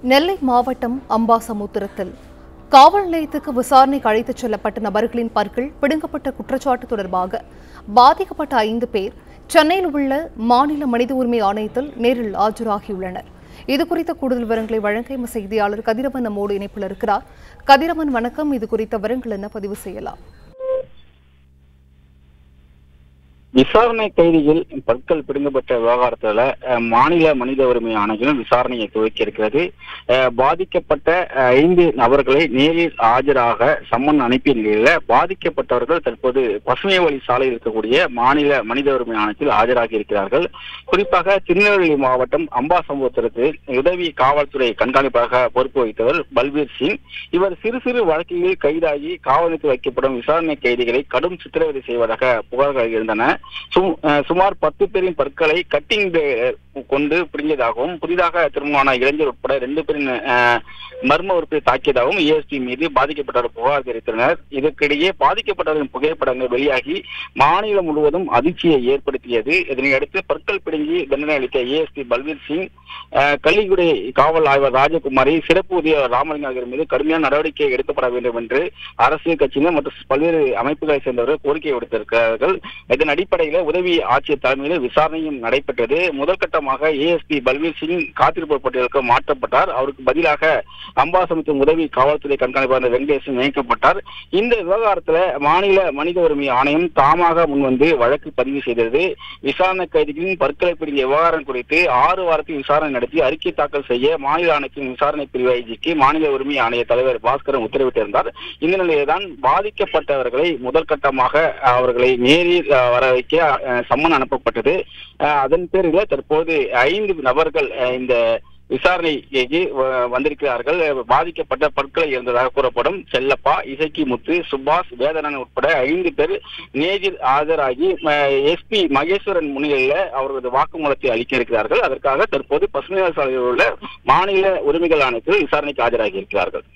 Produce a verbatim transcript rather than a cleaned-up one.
நெல்லை மாவட்டம் அம்பாசமுத்திரத்தில் காவல் நிலையத்துக்கு விசாரணைக்கு அழைத்துச் செல்லப்பட்ட நபர்களின் பற்கள் பிடுங்கப்பட்ட குற்றச்சாட்டு தொடர்பாக பாதிக்கப்பட்ட ஐந்து பேர் சென்னையில் உள்ள மாநில மனித உரிமை ஆணையத்தில் நேரில் ஆஜராகியுள்ளனர். இதுகுறித்த கூடுதல் விவரங்களை வழங்க எமது செய்தியாளர் கதிரவன் நம்மோடு இணைப்பில் இருக்கிறார். கதிரவன், வணக்கம். இது குறித்த விவரங்கள் என்ன பதிவு செய்யலாம்? விசாரணை கைதிகள் பற்கள் பிடுங்கப்பட்ட விவகாரத்துல மாநில மனித உரிமை ஆணையம் விசாரணையை துவக்கி இருக்கிறது. பாதிக்கப்பட்ட ஐந்து நபர்களை நேரில் ஆஜராக சம்மன் அனுப்பிய நிலையில பாதிக்கப்பட்டவர்கள் தற்போது பசுமை வழி சாலையில் இருக்கக்கூடிய மாநில மனித உரிமை ஆணையத்தில் ஆஜராகி இருக்கிறார்கள். குறிப்பாக திருநெல்வேலி மாவட்டம் அம்பாசமுத்திரத்தில் உதவி காவல்துறை கண்காணிப்பாக பொறுப்பு வகித்தவர் பல்பீர் சிங். இவர் சிறு சிறு வழக்குகளில் கைதாகி காவல் நிலையத்தில் வைக்கப்படும் விசாரணை கைதிகளை கடும் சித்திரவதை செய்வதாக புகார்கள் இருந்தன. சுமார் பத்து பேரின் பற்களை கட்டிங் கொண்டு பிடிந்ததாகவும் புதிதாக திருமணமான இளைஞர் உட்பட ரெண்டு பேரின் மர்ம உறுப்பை தாக்கியதாகவும் ஏஎஸ்பி மீது பாதிக்கப்பட்டவர் புகார் தெரிவித்தனர். இதற்கிடையே பாதிக்கப்பட்டவரின் புகைப்படங்கள் வெளியாகி மாநிலம் முழுவதும் அதிர்ச்சியை ஏற்படுத்தியது. இதனையடுத்து பற்கள் பிடுங்கி தண்டனை அளித்த ஏஎஸ்பி பல்பீர் சிங், கள்ளிக்குடி காவல் ஆய்வர் ராஜகுமாரி, சிறப்பு உதவியாளர் ராமலிங்கம் மீது கடுமையான நடவடிக்கை எடுக்கப்பட வேண்டும் என்று அரசியல் கட்சியினர் மற்றும் பல்வேறு அமைப்புகளை சேர்ந்தவர்கள் கோரிக்கை விடுத்திருக்கிறார்கள். இதன் அடிப்படையில் உதவி ஆட்சியர் தலைமையில் விசாரணையும் நடைபெற்றது. முதல் கட்டமாக ஏஎஸ்பி பல்பீர் சிங் காத்திருப்பு பட்டியலுக்கு மாற்றப்பட்டார். அவருக்கு பதிலாக அம்பாசமுத்திரம் உதவி காவல்துறை கண்காணிப்பாளர் வெங்கடேசன் நியமிக்கப்பட்டார். இந்த விவகாரத்தில் மாநில மனித உரிமை ஆணையம் தாமாக முன்வந்து வழக்கு பதிவு செய்தது. விசாரணை கைதிகளின் பற்களை பிடிங்கிய விவகாரம் குறித்து ஆறு வாரத்தில் விசாரணை நடத்தி அறிக்கை தாக்கல் செய்ய மாநில ஆணையத்தின் விசாரணை பிரிவு ஐஜிக்கு மாநில உரிமை ஆணைய தலைவர் பாஸ்கரன் உத்தரவிட்டிருந்தார். இந்த நிலையில்தான் பாதிக்கப்பட்டவர்களை முதல் கட்டமாக அவர்களை நேரில் வர வைக்க சம்மன் அனுப்பப்பட்டது. அதன் பேரில் தற்போது ஐந்து நபர்கள் இந்த விசாரணைக்கு வந்திருக்கிறார்கள். பாதிக்கப்பட்ட பற்களை இருந்ததாக கூறப்படும் செல்லப்பா, இசக்கி முத்து, சுபாஷ், வேதனன் உட்பட ஐந்து பேர் நேரில் ஆஜராகி எஸ்பி மகேஸ்வரன் முன்னிலையில் அவரது வாக்குமூலத்தை அளிக்க இருக்கிறார்கள். அதற்காக தற்போது பசுமை சாலையில் உள்ள மாநில உரிமைகள் ஆணையத்தில் விசாரணைக்கு ஆஜராகி இருக்கிறார்கள்.